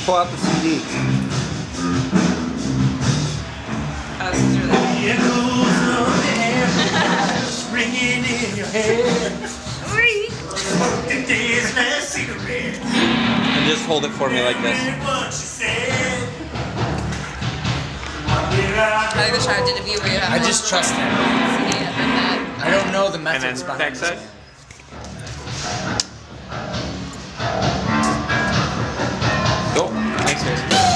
Pull out the CD. Oh, this is really Echoes of the ringing in your head. The day's last cigarette. And just hold it for me like this. I like the shot interview where you have I just trust him. CD and then that. I don't know the And methods then behind back this. side. Go. Thanks, guys.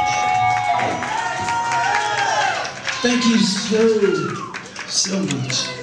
Thank you so much.